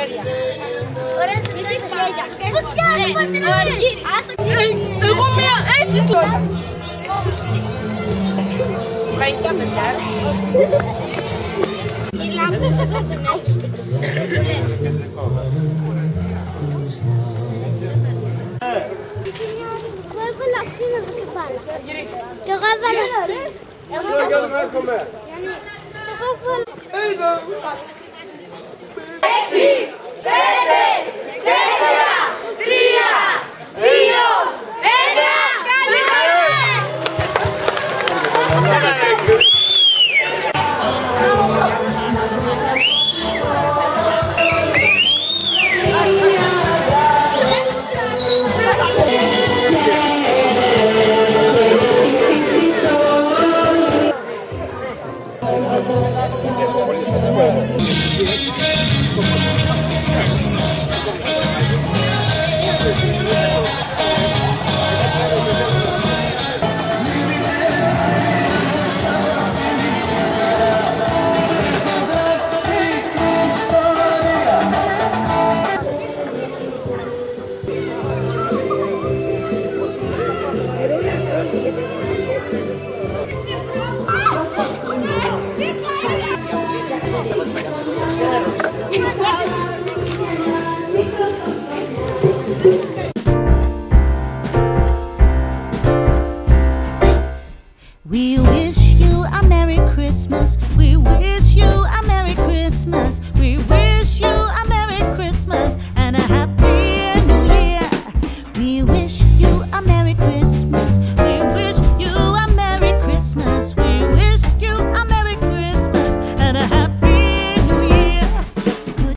ζόρια. Ωραία, σας τα χέρια. Φωτιά, δεν πάτε να δείτε. Εγώ μία έτσι το έκανα. Καϊκά παιδιά. Οι λάμπες εδώ δεν έχεις. Εγώ έβαλα αυτή εδώ και πάνω. Και εγώ έβαλα αυτή. Εγώ έβαλα.